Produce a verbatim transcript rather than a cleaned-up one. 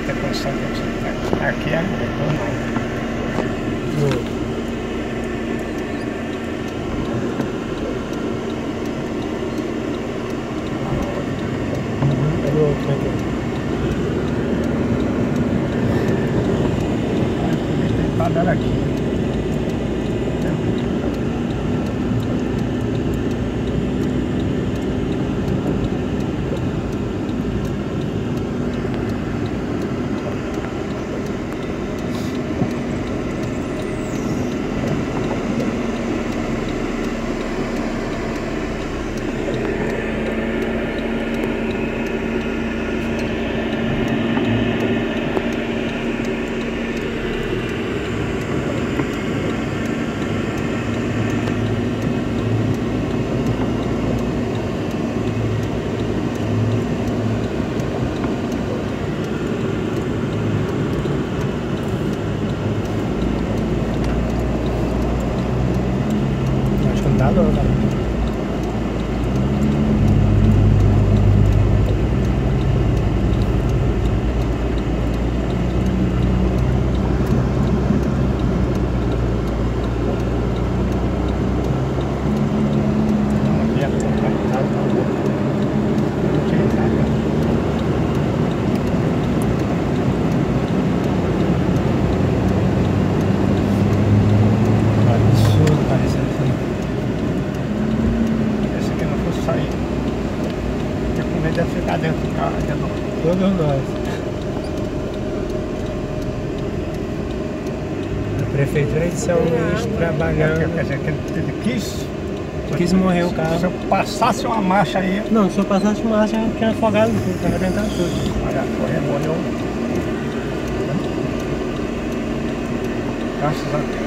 ter condição de ficar aqui é normal. Pega o outro aqui. Tá dando aqui. Tá louco, cara. Absurdo, parece assim. Sair. Porque com medo de ficar dentro do carro de novo. Todos nós. A prefeitura de São Luís trabalhando. Quer dizer, que ele, ele quis. Quis morrer o carro. Se eu passasse uma marcha aí. Não, se eu passasse marcha, eu tinha afogado tudo, tinha arrebentado tudo. Olha, correu, morreu. Graças a Deus.